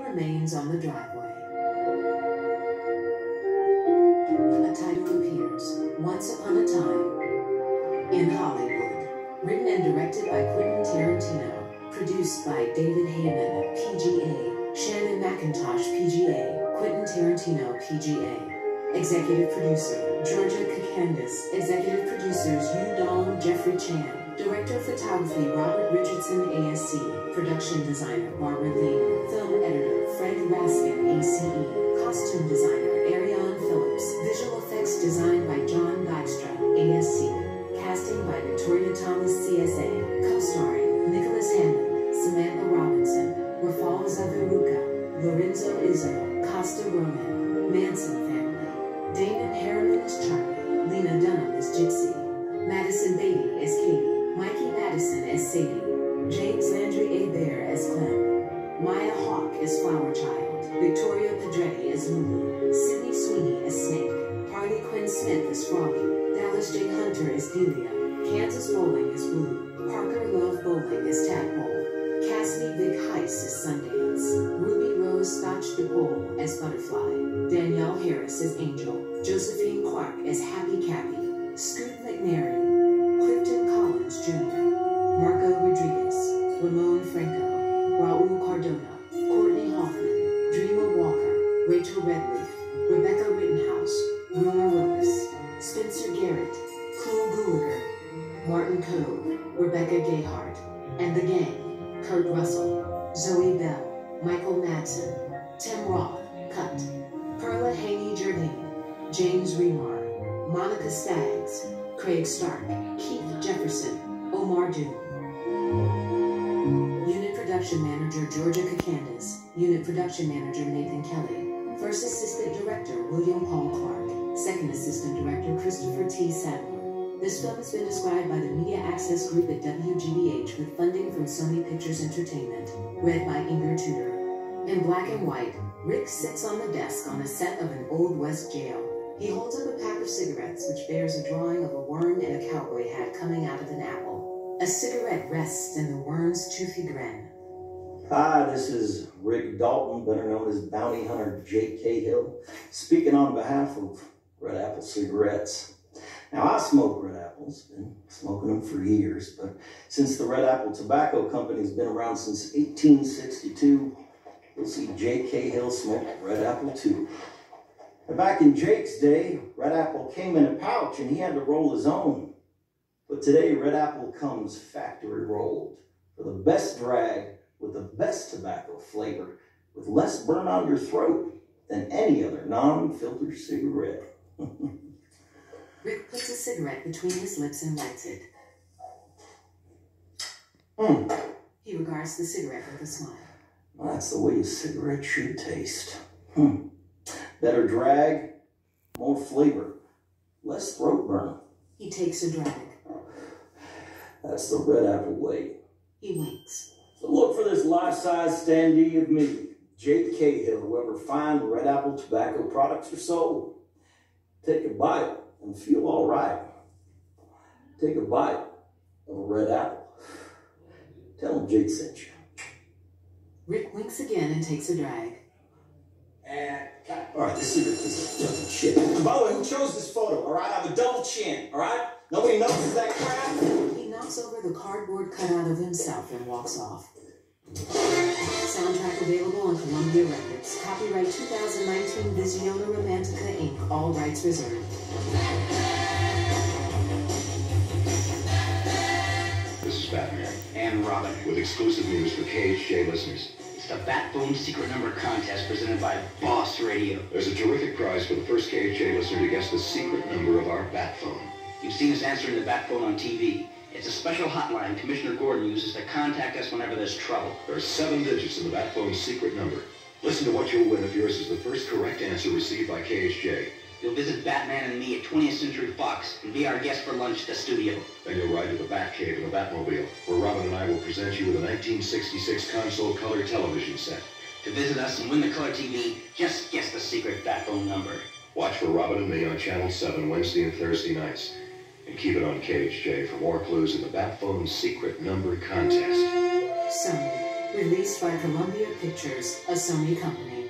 remains on the driveway. A title appears, Once Upon a Time, in Hollywood. Written and directed by Quentin Tarantino. Produced by David Heyman, PGA, Shannon McIntosh, PGA, Quentin Tarantino, PGA. Executive producer, Georgia Kakandis. Executive producers, Yu Dong, Jeffrey Chan. Director of photography, Robert Richardson, ASC. Production designer, Barbara Lee. Film editor, Fred Raskin, ACE. Costume designer, Ariane Phillips. Visual effects designed by John Dykstra, ASC. Casting by Victoria Thomas, CSA. Co-starring, Nicholas Hammond, Samantha Robinson, Rafal Zaviruka, Lorenzo Izzo, Costa Roman, Manson family. Damon Harriman as Charlie. Lena Dunham as Gypsy. Madison Beatty as Katie. Mikey Madison as Sadie. James Landry Bear as Clem. Maya Hawke as Flower Child. Victoria Pedretti as Lulu. Sydney Sweeney as Snake. Harley Quinn Smith as Froggy. Dallas J. Hunter as Delia. Kansas Bowling as Blue. Parker Love Bowling as Tadpole. Cassidy Vic Heiss as Sundance. Ruby Rose Scotch DePaul as Butterfly. Danielle Harris as Angel. Josephine Clark as Happy Cappy. Scoot McNary. Clifton Collins Jr. Marco Rodriguez. Ramon Franco. Raul Cardona. Courtney Hoffman. Dreamer Walker. Rachel Redleaf. Rebecca Rittenhouse. Rumor Willis. Spencer Garrett. Cool Gulager. Martin Cove. Rebecca Gayhart. And the Gang. Kurt Russell. Zoe Bell. Michael Madsen. Tim Roth. Cut. Perla Haney Jardine. James Remar. Monica Staggs. Craig Stark. Keith Jefferson. Omar Doom. Unit Production Manager Georgia Kakandis. Unit Production Manager Nathan Kelly. First Assistant Director William Paul Clark. Second Assistant Director Christopher T. Sadler. This film has been described by the Media Access Group at WGBH with funding from Sony Pictures Entertainment. Read by Inger Tudor. In black and white, Rick sits on the desk on a set of an Old West jail. He holds up a pack of cigarettes which bears a drawing of a worm in a cowboy hat coming out of an apple. A cigarette rests in the worm's toothy grin. Hi, this is Rick Dalton, better known as Bounty Hunter Jake Cahill, speaking on behalf of Red Apple Cigarettes. Now, I smoke Red Apples, been smoking them for years, but since the Red Apple Tobacco Company has been around since 1862, you'll see Jake Cahill smoke Red Apple too. Now, back in Jake's day, Red Apple came in a pouch and he had to roll his own. But today, Red Apple comes factory rolled for the best drag with the best tobacco flavor, with less burn on your throat than any other non-filtered cigarette. Rick puts a cigarette between his lips and lights it. He regards the cigarette with a smile. Well, that's the way a cigarette should taste. Better drag, more flavor, less throat burn. He takes a drag. That's the Red Apple way. He winks. So look for this life-size standee of me, Jake Cahill, wherever fine Red Apple tobacco products are sold. Take a bite and feel all right. Take a bite of a Red Apple. Tell him Jake sent you. Rick winks again and takes a drag. And all right, this is fucking shit. And by the way, who chose this photo? All right, I have a double chin. All right, nobody notices that crap. He knocks over the cardboard cutout of himself and walks off. Soundtrack available on Columbia Records. Copyright 2019 Visiona Romantica Inc. All rights reserved. This is Batman and Robin with exclusive news for KHJ listeners. It's the Bat Phone Secret Number Contest presented by Boss Radio. There's a terrific prize for the first KHJ listener to guess the secret number of our Bat Phone. You've seen us answering the Bat Phone on TV. It's a special hotline Commissioner Gordon uses to contact us whenever there's trouble. There are 7 digits in the Bat Phone's secret number. Listen to what you'll win if yours is the first correct answer received by KHJ. You'll visit Batman and me at 20th Century Fox and be our guest for lunch at the studio. Then you'll ride to the Batcave in the Batmobile, where Robin and I will present you with a 1966 console color television set. To visit us and win the color TV, just guess the secret Bat Phone number. Watch for Robin and me on Channel 7 Wednesday and Thursday nights. And keep it on KHJ for more clues in the Bat Phone's secret number contest. Sony. Released by Columbia Pictures, a Sony company.